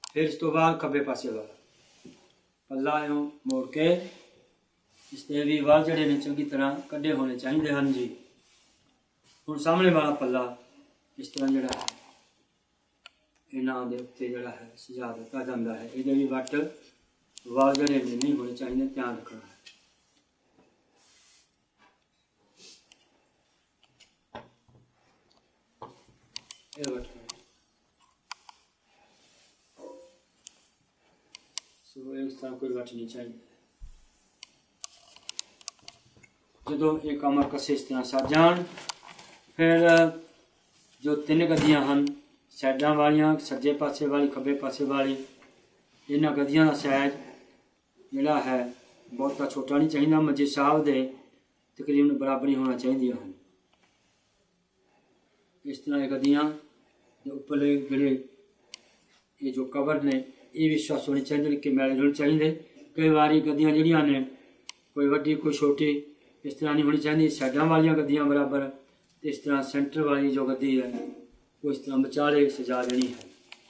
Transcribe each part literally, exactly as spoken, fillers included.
फिर इस तो बाद खब्बे पासे वाला पल्ला यूं मोड़ के इसके भी वाल जड़े ने चंगी तरह कड्डे होने चाहिए हैं जी। हुण सामने वाला पल्ला इस तरह जड़ा है इन्हां दे उत्ते जड़ा है सजा दिता जाता है। ये भी वट वाल जड़े ने नहीं होने चाहिए, ध्यान रखना है। ये वट सो इस तरह कोई वट नहीं चाहिए। जो एक कमर कसे इस तरह सज जान, फिर जो तीन गद्दियां हैं साइडा वालियां, सज्जे पासे वाली खब्बे पासे वाली, इन्हां गद्दियां का साइज जिहड़ा है बहुता छोटा नहीं चाहिए, मंजे साहब दे तकरीबन बराबर ही होना चाहिए हैं। इस तरह गद्दियां उपरले जिहड़े ये जो कवर ने ये भी स्वच्छ होने चाहिए कि मैले होने चाहिए। कई बार गद्दियां जिहड़ियां ने कोई वड्डी कोई छोटी इस तरह नहीं होनी चाहिए। साइडा वालियां गद्दियां बराबर, इस तरह सेंटर वाली जो गद्दी है वो इस तरह विचाले सजा देनी है।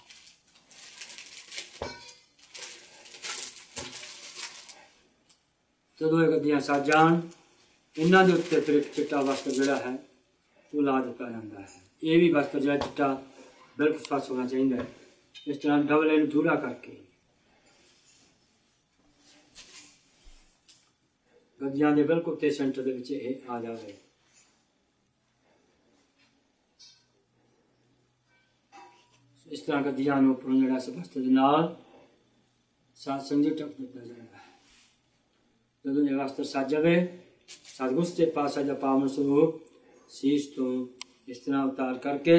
जो ये गद्दियां सज जान, इन्हां दे उत्ते फिर एक चिट्टा वस्त्र जिहड़ा है वो ला दिता जाता है। ये भी वस्त्र जिहड़ा चिट्टा बिल्कुल स्वच्छ होना चाहिए। इस तरह डबल इन जूड़ा करके गद्दियां दे बिल्कुल ते सेंटर दे विच ये आ जाए। इस तरह गद्दियां नूं उपरों जिहड़ा इस वस्त्र दे नाल साथ संगे टक दिता जाता है। जदों ये वस्त्र सज जाए, सतगुर सच्चे पातशाह दा पावन स्वरूप शीश तो इस तरह उतार करके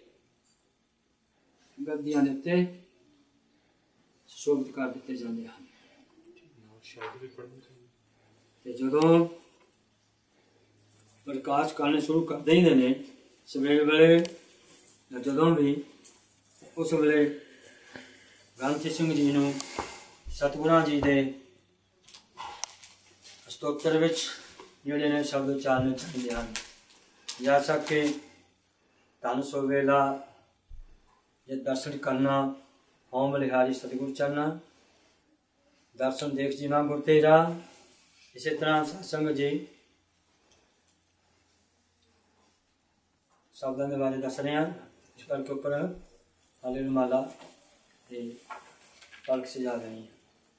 गद्दियां दे उत्ते सुशोभित कर दिते जाते हैं। जदों प्रकाश करने शुरू कर देंगे ने सवेरे वेले जदों भी उस वेले ग्रंथी सिंह जी नूं सतगुरां जी दे स्तोत्र विच जिहड़े ने शब्द उचारने चाहिए हैं। या सके धन सो वेला ये दर्शन करना होम बलिहारी सतगुर चरना, दर्शन देख जीवा गुर तेरा। इसी तरह सत्संग जी शब्दों के बारे दस रहे हैं। इस करके ऊपर हाले माला पलक सजा रही हैं।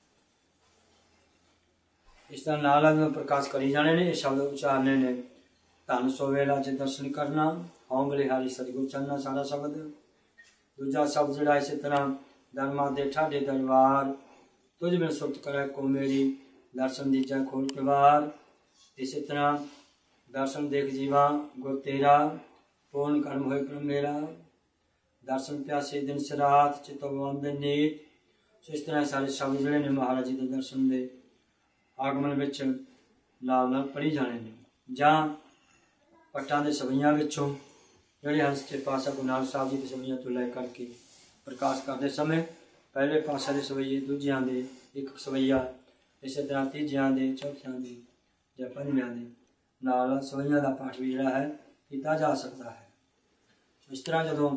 इस तरह नाल में प्रकाश करी जाने ने शब्द उच्चारने ने धन सो वेला च दर्शन करना होम बलिहारी सतगुर चरना सारा शब्द। दूजा शब्द जोड़ा इस तरह धर्मा दे ठाडे दरबार तुझ में सुरत करे को मेरी दर्शन दीजा खोल के बार। इसी तरह दर्शन देख जीवा गुर तेरा पूर्ण कर्म होए प्रम मेरा, दर्शन प्यासे दिन सरात चितवन दिन नीत। सो इस तरह सारे शब्द जोड़े ने महाराज जी के दर्शन के आगमन विच नाल नाल पढ़ी जाने ने। जां पट्टां दे सवैयां विचों जिहड़े हैं सच्चे पातशाह गुरु नानक साहब जी के सवैयां तो लै करके प्रकाश करते समय पहले पातशाह के सवैये दूजियां दे एक सवैया, इस तरह तीजियां दे चौथियां दे या पंजवियां दे नाल सवैयां का पाठ भी जिहड़ा है किया जा सकता है। इस तरह जदों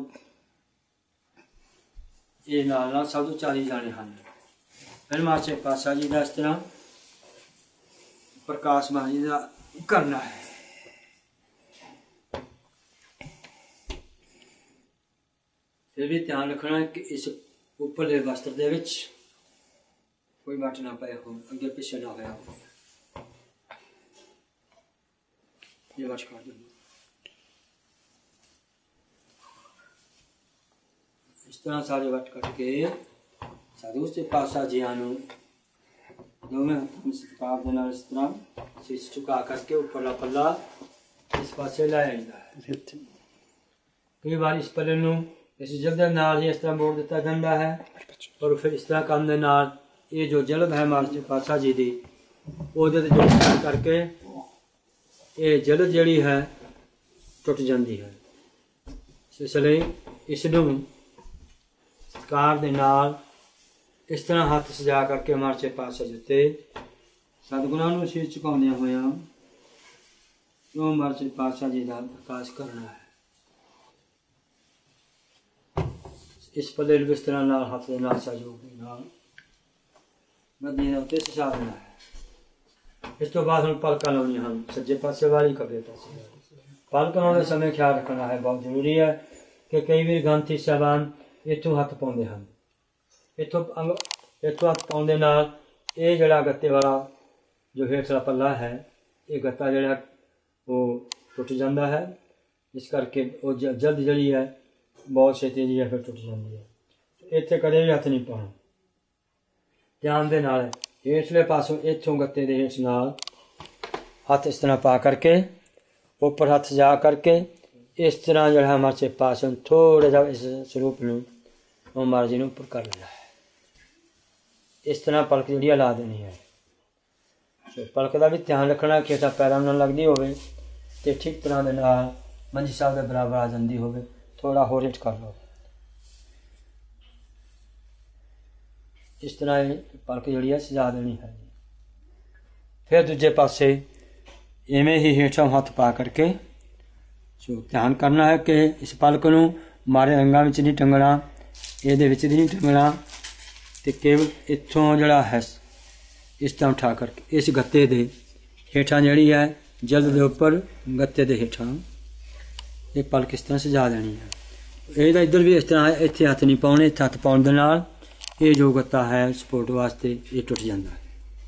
ये नाल नाल शब्द उचारी जाने हैं। फिर मास्टर पातशाह जी का इस तरह प्रकाश महाराज जी का करना है। फिर भी ध्यान रखना है कि इस उपरले वस्त्र दे विच कोई वट ना पाया हो, अगे पिछे ना होया हो। ये वट कर दो। इस तरह सारे वट कट के साधु सच्चे पातशाह जी नूं दोवें हत्थों सत्कार दे नाल इस तरह शीश झुका करके उपरला पल्ला इस पासे लाया जाता है। कई बार इस पल्ले नूं इस जल्द नाल ही इस तरह मोड़ दिता जाता है और फिर इस तरह करने नाल ये जो जल्द है मास्टर पातशाह जी की वो जो करके ये जल्द जड़ी है टुट जाती है। इसलिए इसनूं सत्कार दे नाल इस तरह हाथ सजा करके मास्टर पातशाह जी ते सतगुरां नूं शीश झुकाउंदियां होइयां जो मास्टर पातशाह जी का प्रकाश करना है। ਇਸ ਪੱਲੇ ਨੂੰ ਇਸ ਤਰ੍ਹਾਂ ਨਾਲ ਹੱਥ ਦੇ ਨਾਲ ਸਹਿਯੋਗ ਦੇ ਨਾਲ ਮੱਦੀ ਦੇ ਉੱਤੇ ਸਜਾ ਦੇਣਾ ਹੈ। ਇਸ ਤੋਂ ਬਾਅਦ ਹੁਣ ਪਲਕਾਂ ਲਾਉਣੀਆਂ ਹਨ, ਸੱਜੇ ਪਾਸੇ ਵਾਲੀ ਖੱਬੇ ਪਾਸੇ ਵਾਲੀ। ਪਲਕਾਂ ਲਾਉਣ ਦੇ ਸਮੇਂ ਖਿਆਲ ਰੱਖਣਾ ਹੈ, ਬਹੁਤ ਜ਼ਰੂਰੀ ਹੈ ਕਿ ਕਈ ਵਾਰ ਗ੍ਰੰਥੀ ਸਾਹਿਬਾਨ ਇੱਥੋਂ ਹੱਥ ਪਾਉਂਦੇ ਹਨ। ਇੱਥੋਂ ਅੰਗ ਇੱਥੋਂ ਹੱਥ ਪਾਉਣ ਦੇ ਨਾਲ ਇਹ ਜਿਹੜਾ ਗੱਤੇ ਵਾਲਾ ਜੋ ਹੇਠਲਾ ਪੱਲਾ ਹੈ, ਇਹ ਗੱਤਾ ਜਿਹੜਾ ਉਹ ਟੁੱਟ ਜਾਂਦਾ ਹੈ। ਇਸ ਕਰਕੇ ਉਹ ਜ ਜਲਦ ਜਿਹੜੀ ਹੈ ਬਹੁਤ ਛੇਤੀ ਜਿਹੜੀ ਹੈ ਫਿਰ ਟੁੱਟ ਜਾਂਦੀ ਹੈ। ਇੱਥੇ ਕਦੇ ਵੀ ਹੱਥ ਨਹੀਂ ਪਾਉਣਾ। ਧਿਆਨ ਦੇ ਨਾਲ ਹੇਠਲੇ ਪਾਸੋਂ ਇੱਥੋਂ ਗੱਤੇ ਦੇ ਹੇਠ ਨਾਲ ਹੱਥ ਇਸ ਤਰ੍ਹਾਂ ਪਾ ਕਰਕੇ ਉੱਪਰ ਹੱਥ ਜਾ ਕਰਕੇ ਇਸ ਤਰ੍ਹਾਂ ਜਿਹੜਾ ਹਮਾਰੇ ਪਾਸ ਥੋੜਾ ਜਿਹਾ ਇਸ ਸਰੂਪ ਨੂੰ ਉਹ ਮਹਾਰਾਜ ਜੀ ਨੂੰ ਉੱਪਰ ਕਰ ਲੈਣਾ ਹੈ। ਇਸ ਤਰ੍ਹਾਂ ਪਲਕ ਜਿਹੜੀ ਲਾ ਦੇਣੀ ਹੈ। ਪਲਕ ਦਾ ਵੀ ਧਿਆਨ ਰੱਖਣਾ ਕਿ ਤਾਂ ਪੈਰਾਂ ਨਾਲ ਲੱਗਦੀ ਹੋਵੇ ਤੇ ਠੀਕ ਤਰ੍ਹਾਂ ਦੇ ਨਾਲ ਮੰਜੀ ਸਾਹਿਬ ਦੇ ਬਰਾਬਰ ਆ ਜਾਂਦੀ ਹੋਵੇ। ਥੋੜਾ ਹੋਰ ਹਿੱਟ ਕਰ ਲਓ। ਇਸ ਤਰ੍ਹਾਂ ਇਹ ਪਲਕ ਜਿਹੜੀ ਹੈ ਸਜਾ ਦੇਣੀ ਹੈ। ਫਿਰ ਦੂਜੇ ਪਾਸੇ ਇਵੇਂ ਹੀ ਹੇਠਾਂ ਹੱਥ ਪਾ ਕਰਕੇ ਸੋ ਧਿਆਨ ਕਰਨਾ ਹੈ ਕਿ ਇਸ ਪਲਕ ਨੂੰ ਮਾਰੇ ਅੰਗਾਂ ਵਿੱਚ ਨਹੀਂ ਟੰਗਣਾ, ਇਹਦੇ ਵਿੱਚ ਨਹੀਂ ਟੰਗਣਾ ਤੇ ਕੇਵਲ ਇੱਥੋਂ ਜਿਹੜਾ ਹੈ ਇਸ ਤਰ੍ਹਾਂ ਉਠਾ ਕਰਕੇ ਇਸ ਗੱਤੇ ਦੇ ਹੇਠਾਂ ਜਿਹੜੀ ਹੈ ਜਲਦ ਦੇ ਉੱਪਰ ਗੱਤੇ ਦੇ ਹੇਠਾਂ ਇਹ ਪਲਕ ਇਸ ਤਰ੍ਹਾਂ ਸਜਾ ਦੇਣੀ ਹੈ। ਇਹਦਾ ਇੱਧਰ ਵੀ ਇਸ ਤਰ੍ਹਾਂ ਹੈ, ਇੱਥੇ ਹੱਥ ਨਹੀਂ ਪਾਉਣੇ। ਇੱਥੇ ਹੱਥ ਪਾਉਣ ਦੇ ਨਾਲ ਇਹ ਜੋ ਗੱਤਾ ਹੈ ਸਪੋਰਟ ਵਾਸਤੇ ਇਹ ਟੁੱਟ ਜਾਂਦਾ ਹੈ।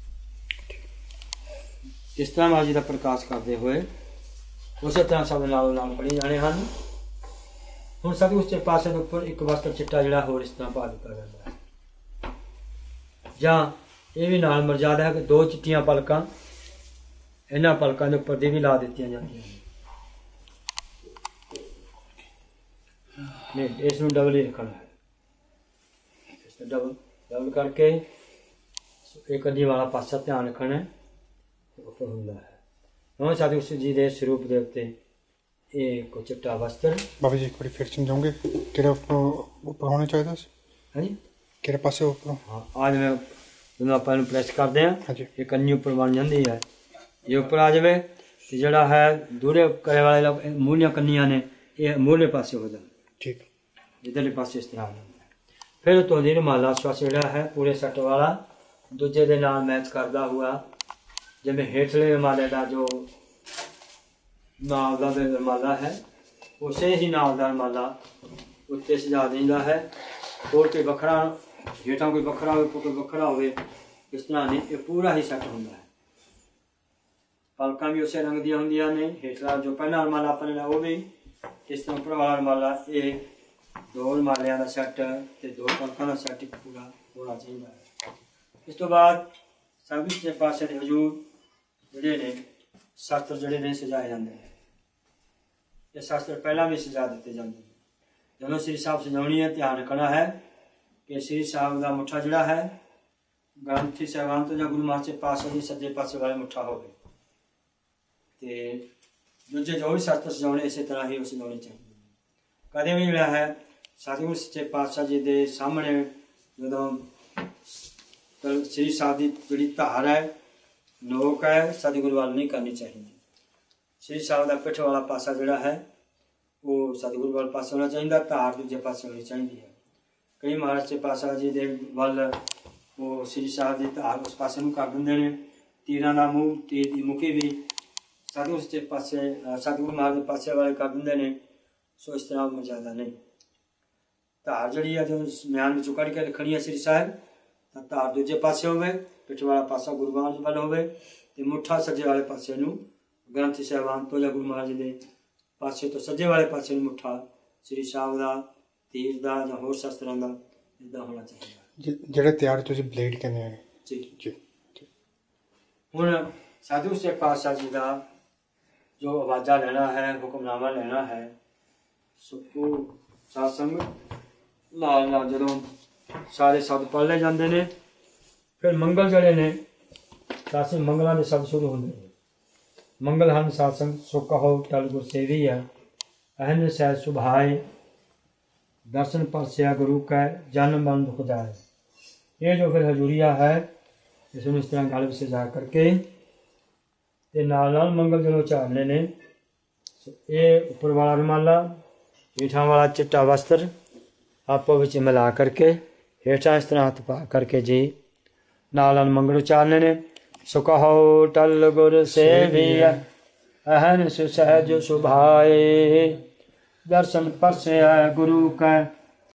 ਇਸ ਤਰ੍ਹਾਂ ਮਹਾਰਾਜ ਜੀ ਦਾ ਪ੍ਰਕਾਸ਼ ਕਰਦੇ ਹੋਏ ਉਸੇ ਤਰ੍ਹਾਂ ਸਭ ਨਾਲ ਨਾਲ ਪੜੀ ਜਾਣੇ ਹਨ। ਹੁਣ ਸਭ ਉਸ ਪਾਸੇ ਦੇ ਉੱਪਰ ਇੱਕ ਵਸਤਰ ਚਿੱਟਾ ਜਿਹੜਾ ਹੋਰ ਇਸ ਤਰ੍ਹਾਂ ਪਾ ਦਿੱਤਾ ਜਾਂਦਾ ਹੈ। ਜਾਂ ਇਹ ਵੀ ਨਾਲ ਮਰਜ਼ਾਦਾ ਹੈ ਕਿ ਦੋ ਚਿੱਟੀਆਂ ਪਲਕਾਂ ਇਹਨਾਂ ਪਲਕਾਂ ਦੇ ਉੱਪਰ ਦੀ ਵੀ ਲਾ ਦਿੱਤੀਆਂ ਜਾਂਦੀਆਂ ਨੇ। ਨਹੀਂ, ਇਸ ਨੂੰ ਡਬਲ ਹੀ ਰੱਖਣਾ ਹੈ। ਇਸ ਨੂੰ ਡਬਲ ਡਬਲ ਕਰਕੇ ਇੱਕ ਅੱਧੀ ਵਾਲਾ ਪਾਸਾ ਧਿਆਨ ਰੱਖਣਾ ਹੈ ਉੱਪਰ ਹੁੰਦਾ ਹੈ। ਹੁਣ ਸਾਧੂ ਜੀ ਦੇ ਸਰੂਪ ਦੇ ਉੱਤੇ ਇਹ ਕੋ ਚਿੱਟਾ ਵਸਤਰ। ਬਾਬਾ ਜੀ ਇੱਕ ਵਾਰੀ ਫਿਰ ਸਮਝਾਉਂਗੇ ਕਿਹੜਾ ਉੱਪਰ ਹੋਣਾ ਚਾਹੀਦਾ ਸੀ? ਹਾਂਜੀ, ਕਿਹੜੇ ਪਾਸੇ ਉੱਪਰ? ਹਾਂ, ਅੱਜ ਮੈਂ ਜਦੋਂ ਆਪਾਂ ਇਹਨੂੰ ਪ੍ਰੈਸ ਕਰਦੇ ਹਾਂ ਇਹ ਕੰਨੀ ਉੱਪਰ ਬਣ ਜਾਂਦੀ ਹੈ। ਇਹ ਉੱਪਰ ਆ ਜਾਵੇ ਤੇ ਜਿਹੜਾ ਹੈ ਦੂਰੇ ਕਰੇ ਵਾਲੇ ਮੂਹਰੀਆਂ ਕੰਨੀਆਂ ਨੇ ਇਹ ਮੂਹਰੇ ਪਾਸੇ ਹੋ ਜਾਣ। ਠੀਕ, ਇੱਧਰਲੇ ਪਾਸੇ ਇਸ ਤਰ੍ਹਾਂ ਆ ਜਾਂਦਾ। ਫਿਰ ਤੋਂ ਦੀ ਰੁਮਾਲਾ ਸਵਾਸ ਜਿਹੜਾ ਹੈ ਪੂਰੇ ਸੱਟ ਵਾਲਾ ਦੂਜੇ ਦੇ ਨਾਲ ਮੈਚ ਕਰਦਾ ਹੋਇਆ, ਜਿਵੇਂ ਹੇਠਲੇ ਰੁਮਾਲੇ ਦਾ ਜੋ ਨਾਲ ਦਾ ਰੁਮਾਲਾ ਹੈ ਉਸੇ ਹੀ ਨਾਲ ਦਾ ਰੁਮਾਲਾ ਉੱਤੇ ਸਜਾ ਦਿੰਦਾ ਹੈ। ਹੋਰ ਕੋਈ ਵੱਖਰਾ ਹੇਠਾਂ ਕੋਈ ਵੱਖਰਾ ਹੋਵੇ ਕੋਈ ਵੱਖਰਾ ਹੋਵੇ ਇਸ ਤਰ੍ਹਾਂ ਨਹੀਂ, ਇਹ ਪੂਰਾ ਹੀ ਸੈੱਟ ਹੁੰਦਾ ਹੈ। ਪਲਕਾਂ ਵੀ ਉਸੇ ਰੰਗ ਦੀਆਂ ਹੁੰਦੀਆਂ ਨੇ। ਹੇਠਲਾ ਜੋ ਪਹਿਲਾ ਰੁਮਾਲਾ ਆਪਣੇ ਨਾਲ ਉਹ ਵੀ ਇਸ ਤਰ੍ਹਾਂ ਉੱਪਰ ਵਾਲਾ ਰੁਮਾਲਾ, ਇਹ ਦੋ ਰੁਮਾਲਿਆਂ ਦਾ ਸੈੱਟ ਤੇ ਦੋ ਪਲਕਾਂ ਦਾ ਸੈੱਟ ਪੂਰਾ ਹੋਣਾ ਚਾਹੀਦਾ ਹੈ। ਇਸ ਤੋਂ ਬਾਅਦ ਸਭ ਦੇ ਪਾਸੇ ਦੇ ਹਜ਼ੂਰ ਜਿਹੜੇ ਨੇ ਸ਼ਾਸਤਰ ਜਿਹੜੇ ਨੇ ਸਜਾਏ ਜਾਂਦੇ ਨੇ। ਇਹ ਸ਼ਾਸਤਰ ਪਹਿਲਾਂ ਵੀ ਸਜਾ ਦਿੱਤੇ ਜਾਂਦੇ ਨੇ। ਜਦੋਂ ਸ੍ਰੀ ਸਾਹਿਬ ਸਜਾਉਣੀ ਹੈ ਧਿਆਨ ਰੱਖਣਾ ਹੈ ਕਿ ਸ੍ਰੀ ਸਾਹਿਬ ਦਾ ਮੁੱਠਾ ਜਿਹੜਾ ਹੈ ਗ੍ਰੰਥੀ ਸਾਹਿਬਾਨ ਤੋਂ ਜਾਂ ਗੁਰੂ ਮਹਾਰਾਜ ਦੇ ਪਾਸੇ ਦੀ ਸੱਜੇ ਪਾਸੇ ਵਾਲੇ ਮੁੱਠਾ ਹੋਵੇ ਤੇ ਦੂਜੇ ਜੋ ਵੀ ਸ਼ਾਸਤਰ ਸਜਾਉਣੇ ਇਸੇ ਤਰ੍ਹਾਂ ਹੀ ਉਹ ਸਜਾਉਣੇ ਚਾਹੀਦੇ। ਕਦੇ ਵੀ ਜਿਹੜਾ ਹੈ ਸਤਿਗੁਰੂ ਸੱਚੇ ਪਾਤਸ਼ਾਹ ਜੀ ਦੇ ਸਾਹਮਣੇ ਜਦੋਂ ਸ੍ਰੀ ਸਾਹਿਬ ਦੀ ਜਿਹੜੀ ਧਾਰ ਹੈ ਲੋਕ ਹੈ ਸਤਿਗੁਰੂ ਵੱਲ ਨਹੀਂ ਕਰਨੀ ਚਾਹੀਦੀ। ਸ੍ਰੀ ਸਾਹਿਬ ਦਾ ਪਿੱਠ ਵਾਲਾ ਪਾਸਾ ਜਿਹੜਾ ਹੈ ਉਹ ਸਤਿਗੁਰੂ ਵਾਲੇ ਪਾਸੇ ਹੋਣਾ ਚਾਹੀਦਾ, ਧਾਰ ਦੂਜੇ ਪਾਸੇ ਹੋਣੀ ਚਾਹੀਦੀ ਹੈ। ਕਈ ਮਹਾਰਾਜ ਦੇ ਪਾਤਸ਼ਾਹ ਜੀ ਦੇ ਵੱਲ ਉਹ ਸ੍ਰੀ ਸਾਹਿਬ ਦੀ ਧਾਰ ਉਸ ਪਾਸੇ ਨੂੰ ਕਰ ਦਿੰਦੇ ਨੇ। ਤੀਰਾਂ ਦਾ ਮੂੰਹ ਤੀਰ ਦੀ ਮੁਖੀ ਵੀ ਸਤਿਗੁਰੂ ਸੱਚੇ ਪਾਸੇ ਸਤਿਗੁਰੂ ਮਹਾਰਾਜ ਦੇ ਪਾਸੇ ਵਾਲੇ ਕਰ ਦਿੰਦੇ ਨੇ। ਸੋ ਇਸ ਤਰ੍ਹਾਂ ਮਰਜ਼ਾਦਾ ਨਹੀਂ। ਧਾਰ ਜਿਹੜੀ ਹੈ ਜਦੋਂ ਮਿਆਨ ਵਿੱਚੋਂ ਕੱਢ ਕੇ ਰੱਖਣੀ ਹੈ ਸ੍ਰੀ ਸਾਹਿਬ ਤਾਂ ਧਾਰ ਦੂਜੇ ਪਾਸੇ ਹੋਵੇ, ਪਿੱਠ ਵਾਲਾ ਪਾਸਾ ਗੁਰੂ ਮਹਾਰਾਜ ਵੱਲ ਹੋਵੇ ਤੇ ਮੁੱਠਾ ਸੱਜੇ ਵਾਲੇ ਪਾਸੇ ਨੂੰ ਗ੍ਰੰਥੀ ਸਾਹਿਬਾਨ ਤੋਂ ਜਾਂ ਗੁਰੂ ਮਹਾਰਾਜ ਦੇ ਪਾਸੇ ਤੋਂ ਸੱਜੇ ਵਾਲੇ ਪਾਸੇ ਨੂੰ ਮੁੱਠਾ ਸ੍ਰੀ ਸਾਹਿਬ ਦਾ ਤੀਰ ਦਾ ਜਾਂ ਹੋਰ ਸ਼ਸਤਰਾਂ ਦਾ ਇੱਦਾਂ ਹੋਣਾ ਚਾਹੀਦਾ। ਜਿਹੜੇ ਤਿਆਰ ਤੁਸੀਂ ਬਲੇਡ ਕਹਿੰਦੇ ਆ ਜੀ ਜੀ। ਹੁਣ ਸਾਧੂ ਸੱਚੇ ਪਾਤਸ਼ਾਹ ਜੀ ਦਾ ਜੋ ਆਵਾਜ਼ਾਂ ਲੈਣਾ ਹੈ, ਹੁਕਮਨਾਮਾ ਲੈਣਾ ਹੈ, ਸੋ ਉਹ ਸਾਸੰਗ ਨਾਲ ਨਾਲ ਜਦੋਂ ਸਾਰੇ ਸ਼ਬਦ ਪੜ੍ਹ ਲਏ ਜਾਂਦੇ ਨੇ ਫਿਰ ਮੰਗਲ ਜਿਹੜੇ ਨੇ ਸਾਸੀ ਮੰਗਲਾਂ ਦੇ ਸ਼ਬਦ ਸ਼ੁਰੂ ਹੁੰਦੇ ਨੇ। ਮੰਗਲ ਹਨ ਸਾਸੰਗ ਸੋ ਕਹੋ ਟਲ ਗੁਰ ਸੇਵੀ ਹੈ ਅਹਨ ਸਹਿ ਸੁਭਾਏ ਦਰਸ਼ਨ ਪਰਸਿਆ ਗੁਰੂ ਕੈ ਜਨ ਮਨ ਦੁਖ ਜਾਏ। ਇਹ ਜੋ ਫਿਰ ਹਜ਼ੂਰੀਆ ਹੈ ਇਸ ਨੂੰ ਇਸ ਤਰ੍ਹਾਂ ਗਲ ਵਿੱਚ ਸਜਾ ਕਰਕੇ ਤੇ ਨਾਲ ਨਾਲ ਮੰਗਲ ਜਦੋਂ ਉਚਾਰਨੇ ਨੇ। ਇਹ ਉੱਪਰ ਵਾਲਾ ਰੁਮਾਲਾ, ਹੇਠਾਂ ਵਾਲਾ ਚਿੱਟਾ ਵਸਤਰ ਆਪੋ ਵਿੱਚ ਮਿਲਾ ਕਰਕੇ ਹੇਠਾਂ ਇਸ ਤਰ੍ਹਾਂ ਹੱਥ ਪਾ ਕਰਕੇ ਜੀ ਨਾਲ ਮੰਗਲ ਉਚਾਰਨੇ ਨੇ। ਸੋ ਕਹੋ ਟਲ ਗੁਰ ਸੇਵੀਐ ਅਹਨ ਸਹਿਜ ਸੁਭਾਏ ਦਰਸ਼ਨ ਪਰਸੈ ਗੁਰੂ ਕੈ